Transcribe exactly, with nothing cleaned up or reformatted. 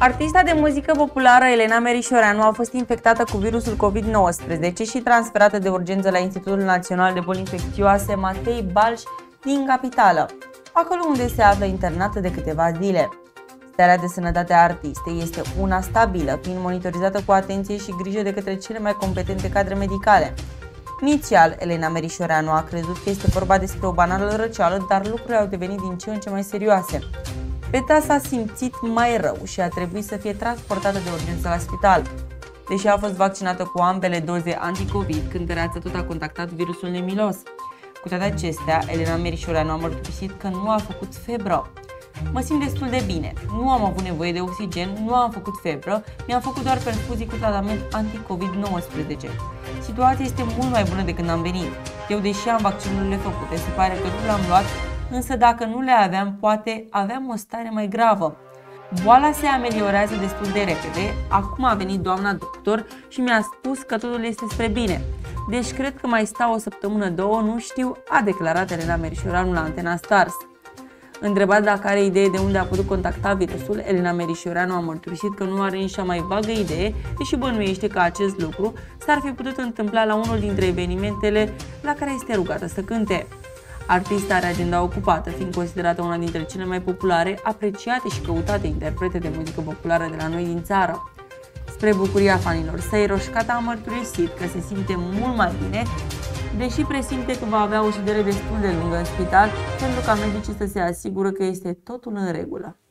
Artista de muzică populară Elena Merișoreanu a fost infectată cu virusul COVID nouăsprezece și transferată de urgență la Institutul Național de Boli Infecțioase Matei Balș din capitală, acolo unde se află internată de câteva zile. Starea de sănătate a artistei este una stabilă, fiind monitorizată cu atenție și grijă de către cele mai competente cadre medicale. Inițial, Elena Merișoreanu a crezut că este vorba despre o banală răceală, dar lucrurile au devenit din ce în ce mai serioase. Feta s-a simțit mai rău și a trebuit să fie transportată de urgență la spital. Deși a fost vaccinată cu ambele doze anticovid, cântăreața tot a contactat virusul nemilos. Cu toate acestea, Elena Merișoreanu a mărturisit că nu a făcut febră. Mă simt destul de bine, nu am avut nevoie de oxigen, nu am făcut febră, mi-am făcut doar perfuzii cu tratament anti-COVID nouăsprezece. Situația este mult mai bună de când am venit. Eu, deși am vaccinurile făcute, se pare că nu le-am luat, însă dacă nu le aveam, poate aveam o stare mai gravă. Boala se ameliorează destul de repede, acum a venit doamna doctor și mi-a spus că totul este spre bine. Deci cred că mai stau o săptămână, două, nu știu, a declarat Elena Merișoreanu la Antena Stars. Întrebat dacă are idee de unde a putut contacta virusul, Elena Merișoreanu a mărturisit că nu are nici cea mai vagă idee, deși bănuiește că acest lucru s-ar fi putut întâmpla la unul dintre evenimentele la care este rugată să cânte. Artista are agenda ocupată, fiind considerată una dintre cele mai populare, apreciate și căutate interprete de muzică populară de la noi din țară. Spre bucuria fanilor săi, Roșcata a mărturisit că se simte mult mai bine, deși presimte că va avea o ședere destul de lungă în spital, pentru ca medicii să se asigură că este totul în regulă.